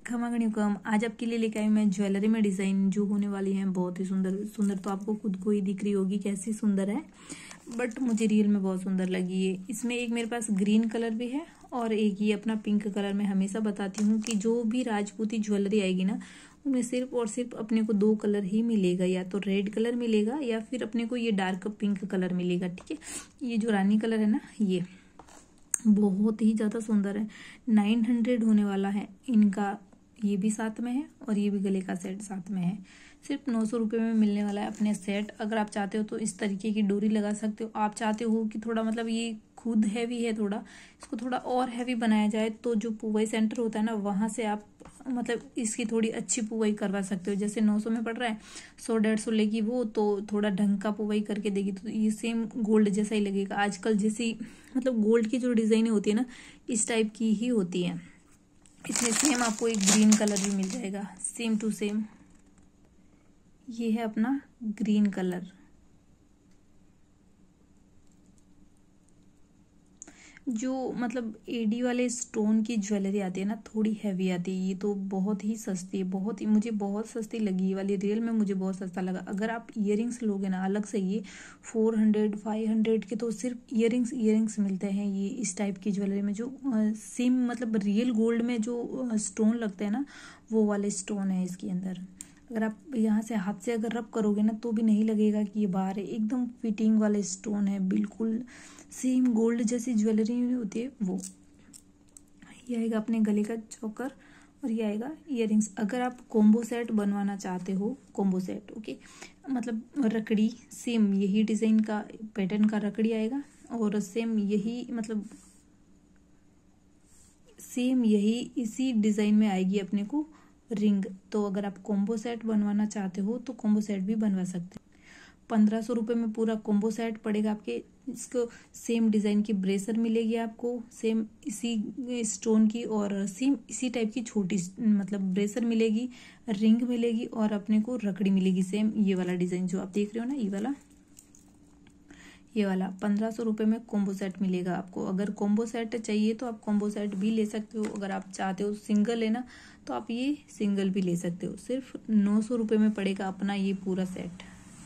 खमागणी कम आज आपके लिए लेके आई मैं ज्वेलरी में डिजाइन जो होने वाली है बहुत ही सुंदर सुंदर। तो आपको खुद को ही दिख रही होगी कैसी सुंदर है, बट मुझे रियल में बहुत सुंदर लगी है। इसमें एक मेरे पास ग्रीन कलर भी है और एक ये अपना पिंक कलर। मैं हमेशा बताती हूँ कि जो भी राजपूती ज्वेलरी आएगी ना उनमें सिर्फ और सिर्फ अपने को 2 कलर ही मिलेगा, या तो रेड कलर मिलेगा या फिर अपने को ये डार्क पिंक कलर मिलेगा। ठीक है, ये जो रानी कलर है ना ये बहुत ही ज्यादा सुंदर है। 900 होने वाला है इनका, ये भी साथ में है और ये भी गले का सेट साथ में है। सिर्फ 900 रुपये में मिलने वाला है अपने सेट। अगर आप चाहते हो तो इस तरीके की डोरी लगा सकते हो। आप चाहते हो कि थोड़ा मतलब ये खुद हैवी है, थोड़ा इसको थोड़ा और हैवी बनाया जाए तो जो पुवाई सेंटर होता है ना वहां से आप मतलब इसकी थोड़ी अच्छी पुवाई करवा सकते हो। जैसे 900 में पड़ रहा है, 100-150 लेगी वो, तो थोड़ा ढंग का पुवाई करके देगी तो ये सेम गोल्ड जैसा ही लगेगा। आजकल जैसी मतलब गोल्ड की जो डिजाइने होती है ना इस टाइप की ही होती है। इसमें सेम आपको एक ग्रीन कलर भी मिल जाएगा, सेम टू सेम। ये है अपना ग्रीन कलर। जो मतलब एडी वाले स्टोन की ज्वेलरी आती है ना थोड़ी हैवी आती है, ये तो बहुत ही सस्ती है, बहुत ही मुझे बहुत सस्ती लगी ये वाली। रियल में मुझे बहुत सस्ता लगा। अगर आप इयरिंग्स लोगे ना अलग से ये 400-500 के तो सिर्फ इयरिंग्स मिलते हैं ये इस टाइप की ज्वेलरी में। जो सेम मतलब रियल गोल्ड में जो स्टोन लगते हैं ना वो वाले स्टोन है इसके अंदर। अगर आप यहाँ से हाथ से अगर रब करोगे ना तो भी नहीं लगेगा कि ये बाहर है, एकदम फिटिंग वाले स्टोन है, बिल्कुल सेम गोल्ड जैसी ज्वेलरी होती है वो। ये आएगा अपने गले का चोकर और ये आएगा इयरिंग्स। अगर आप कॉम्बो सेट बनवाना चाहते हो, कॉम्बो सेट ओके, मतलब रकड़ी सेम यही डिजाइन का पैटर्न का रकड़ी आएगा और सेम यही मतलब सेम यही इसी डिजाइन में आएगी अपने को रिंग। तो अगर आप कॉम्बो सेट बनवाना चाहते हो तो कॉम्बो सेट भी बनवा सकते हो। 1500 रुपये में पूरा कॉम्बो सेट पड़ेगा आपके। इसको सेम डिजाइन की ब्रेसर मिलेगी आपको, सेम इसी स्टोन की और सेम इसी टाइप की छोटी मतलब ब्रेसर मिलेगी, रिंग मिलेगी और अपने को रकड़ी मिलेगी सेम ये वाला डिजाइन जो आप देख रहे हो ना ये वाला 1500 रुपये में कॉम्बो सेट मिलेगा आपको। अगर कॉम्बो सेट चाहिए तो आप कॉम्बो सेट भी ले सकते हो। अगर आप चाहते हो सिंगल लेना तो आप ये सिंगल भी ले सकते हो। सिर्फ 900 रुपये में पड़ेगा अपना ये पूरा सेट।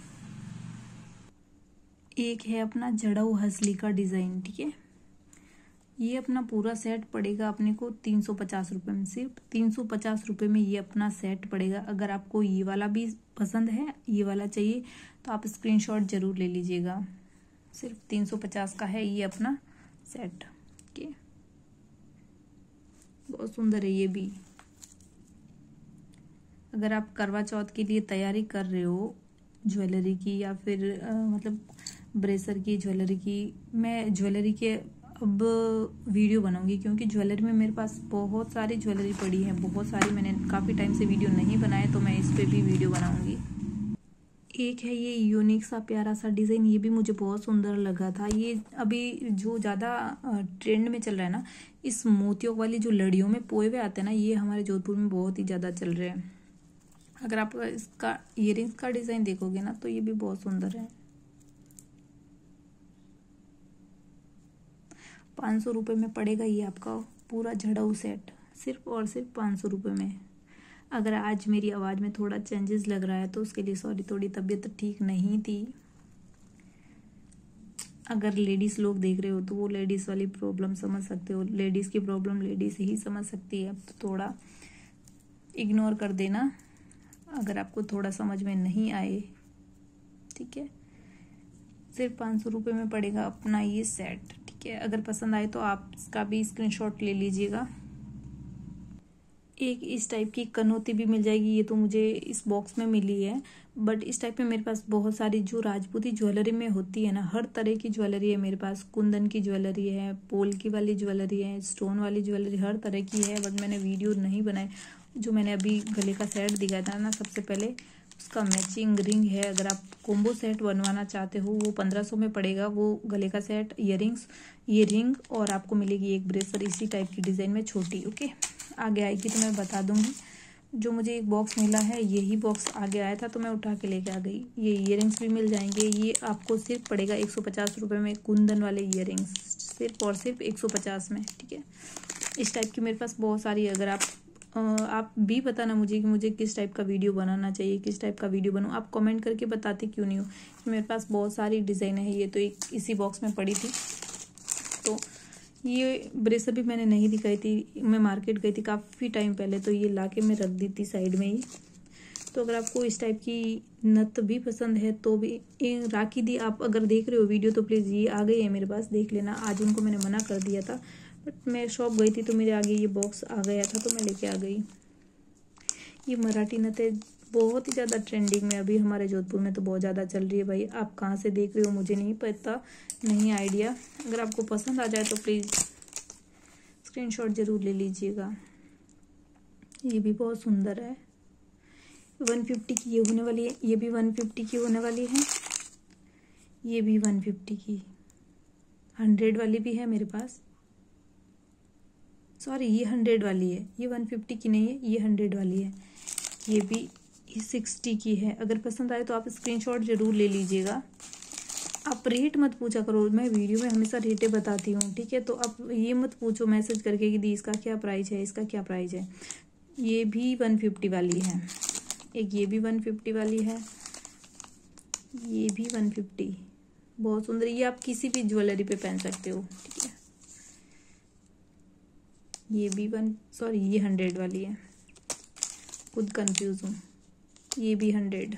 एक है अपना जड़ाऊ हसली का डिजाइन, ठीक है, ये अपना पूरा सेट पड़ेगा अपने को 350 रुपये में। सिर्फ 350 रुपये में ये अपना सेट पड़ेगा। अगर आपको ये वाला भी पसंद है, ये वाला चाहिए तो आप स्क्रीनशॉट जरूर ले लीजिएगा। सिर्फ 350 का है ये अपना सेट। ओके, बहुत सुंदर है ये भी। अगर आप करवा चौथ के लिए तैयारी कर रहे हो ज्वेलरी की या फिर मतलब ब्रेसर की ज्वेलरी की, मैं ज्वेलरी के अब वीडियो बनाऊंगी क्योंकि ज्वेलरी में मेरे पास बहुत सारी ज्वेलरी पड़ी है, बहुत सारी। मैंने काफ़ी टाइम से वीडियो नहीं बनाए तो मैं इस पे भी वीडियो बनाऊंगी। एक है ये यूनिक सा प्यारा सा डिज़ाइन, ये भी मुझे बहुत सुंदर लगा था। ये अभी जो ज़्यादा ट्रेंड में चल रहा है ना, इस मोतियों वाली जो लड़ियों में पोए हुए आते हैं ना, ये हमारे जोधपुर में बहुत ही ज़्यादा चल रहे हैं। अगर आप इसका इयरिंग्स का डिज़ाइन देखोगे ना तो ये भी बहुत सुंदर है। 500 रुपये में पड़ेगा ये आपका पूरा जड़ाऊ सेट, सिर्फ और सिर्फ 500 रुपये में। अगर आज मेरी आवाज़ में थोड़ा चेंजेस लग रहा है तो उसके लिए सॉरी, थोड़ी तबीयत ठीक नहीं थी। अगर लेडीज़ लोग देख रहे हो तो वो लेडीज़ वाली प्रॉब्लम समझ सकते हो। लेडीज़ की प्रॉब्लम लेडीज़ ही समझ सकती है, तो थोड़ा इग्नोर कर देना अगर आपको थोड़ा समझ में नहीं आए, ठीक है। सिर्फ 500 रुपये में पड़ेगा अपना ये सेट, ठीक है। अगर पसंद आए तो आप इसका भी स्क्रीनशॉट ले लीजिएगा। एक इस टाइप की कनौती भी मिल जाएगी, ये तो मुझे इस बॉक्स में मिली है, बट इस टाइप में मेरे पास बहुत सारी जो राजपूती ज्वेलरी में होती है ना, हर तरह की ज्वेलरी है मेरे पास। कुंदन की ज्वेलरी है, पोल की वाली ज्वेलरी है, स्टोन वाली ज्वेलरी, हर तरह की है, बट मैंने वीडियो नहीं बनाए। जो मैंने अभी गले का सेट दिखाया था ना सबसे पहले, उसका मैचिंग रिंग है। अगर आप कॉम्बो सेट बनवाना चाहते हो वो 1500 में पड़ेगा। वो गले का सेट, इयरिंग्स, ये रिंग और आपको मिलेगी एक ब्रेसर इसी टाइप की डिज़ाइन में छोटी। ओके, आगे आएगी तो मैं बता दूंगी। जो मुझे एक बॉक्स मिला है, यही बॉक्स आगे आया था तो मैं उठा के लेके आ गई। ये इयरिंग्स भी मिल जाएंगे। ये आपको सिर्फ पड़ेगा 150 रुपये में, कुंदन वाले इयरिंग्स, सिर्फ और सिर्फ 150 में, ठीक है। इस टाइप की मेरे पास बहुत सारी, अगर आप आप भी बताना मुझे कि मुझे किस टाइप का वीडियो बनाना चाहिए, किस टाइप का वीडियो बनाऊँ। आप कमेंट करके बताते क्यों नहीं हो। मेरे पास बहुत सारी डिज़ाइन है, ये तो एक इसी बॉक्स में पड़ी थी। तो ये ब्रेसलेट भी मैंने नहीं दिखाई थी, मैं मार्केट गई थी काफ़ी टाइम पहले, तो ये लाके मैं रख दी थी साइड में ही। तो अगर आपको इस टाइप की नथ भी पसंद है तो भी राखी दी आप अगर देख रहे हो वीडियो तो प्लीज़ ये आ गई है मेरे पास, देख लेना। आज उनको मैंने मना कर दिया था, बट मैं शॉप गई थी तो मेरे आगे ये बॉक्स आ गया था तो मैं लेके आ गई। ये मराठी नथें बहुत ही ज़्यादा ट्रेंडिंग में अभी हमारे जोधपुर में तो बहुत ज़्यादा चल रही है भाई। आप कहाँ से देख रहे हो मुझे नहीं पता, नहीं आइडिया। अगर आपको पसंद आ जाए तो प्लीज़ स्क्रीनशॉट ज़रूर ले लीजिएगा। ये भी बहुत सुंदर है, 150 की ये होने वाली है, ये भी 150 की होने वाली है, ये भी 150 की, 100 वाली भी है मेरे पास। सॉरी ये 100 वाली है, ये 150 की नहीं है, ये 100 वाली है। ये भी 60 की है। अगर पसंद आए तो आप स्क्रीनशॉट जरूर ले लीजिएगा। आप रेट मत पूछा करो, मैं वीडियो में हमेशा रेटें बताती हूँ, ठीक है। तो आप ये मत पूछो मैसेज करके कि दी इसका क्या प्राइस है, इसका क्या प्राइस है। ये भी 150 वाली है, एक ये भी 150 वाली है, ये भी 150, बहुत सुंदर। ये आप किसी भी ज्वेलरी पे पहन सकते हो, ठीक है। ये भी ये 100 वाली है, खुद कंफ्यूज हूँ। ये भी 100।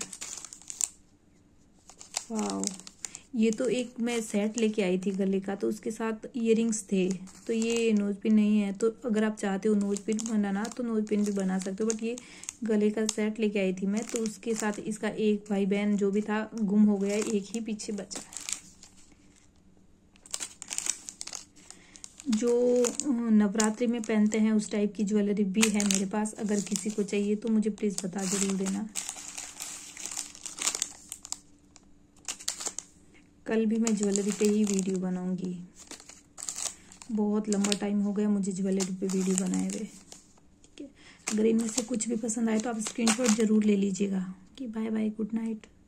वाह, ये तो एक मैं सेट लेके आई थी गले का, तो उसके साथ इयररिंग्स थे। तो ये नोज पिन नहीं है, तो अगर आप चाहते हो नोज पिन बनाना तो नोज पिन भी बना सकते हो, बट ये गले का सेट लेके आई थी मैं, तो उसके साथ इसका एक भाई बहन जो भी था गुम हो गया, एक ही पीछे बचा। जो नवरात्रि में पहनते हैं उस टाइप की ज्वेलरी भी है मेरे पास। अगर किसी को चाहिए तो मुझे प्लीज़ बता जरूर देना। कल भी मैं ज्वेलरी पे ही वीडियो बनाऊंगी। बहुत लंबा टाइम हो गया मुझे ज्वेलरी पे वीडियो बनाए हुए, ठीक है। अगर इनमें से कुछ भी पसंद आए तो आप स्क्रीनशॉट ज़रूर ले लीजिएगा। कि बाय बाय, गुड नाइट।